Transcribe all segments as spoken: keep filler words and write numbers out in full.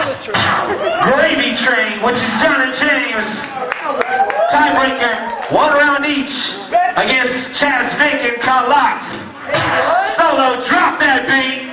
Gravy Train, which is John and James. Tiebreaker, one round each against Chaz, Vic, and Lock. Solo, drop that beat.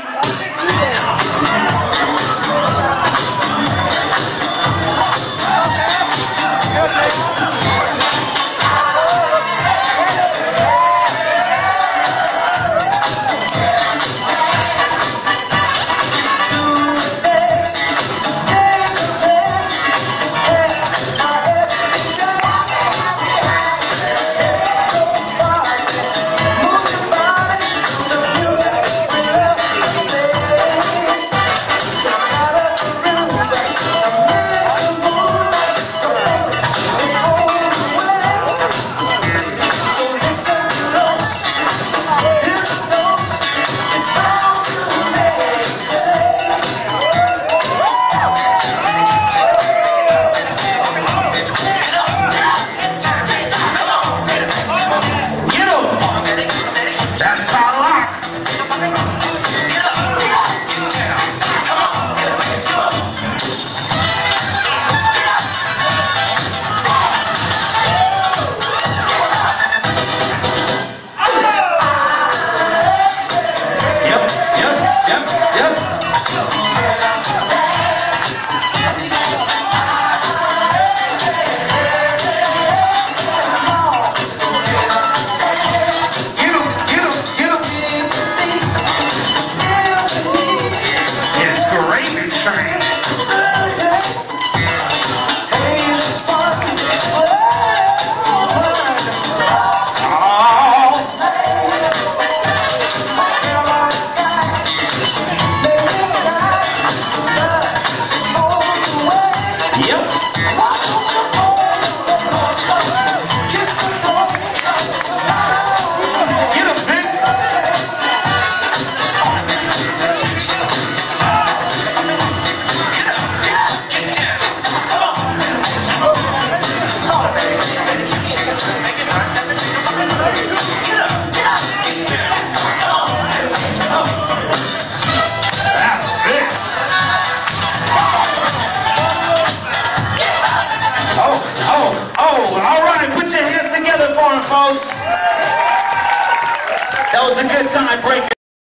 Folks, that was a good time breaker.